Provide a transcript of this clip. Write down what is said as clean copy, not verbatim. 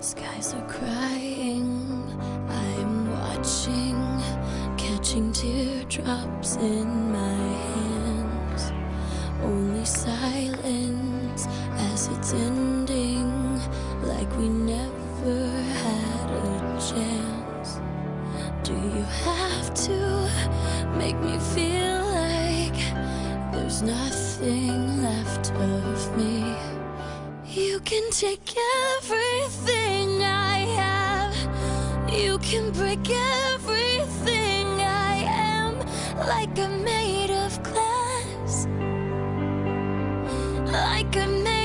Skies are crying, I'm watching, catching teardrops in my hands. Only silence as it's ending, like we never had a chance. Do you have to make me feel like there's nothing left of me? You can take everything I have, you can break everything I am, like I'm made of glass, like I'm made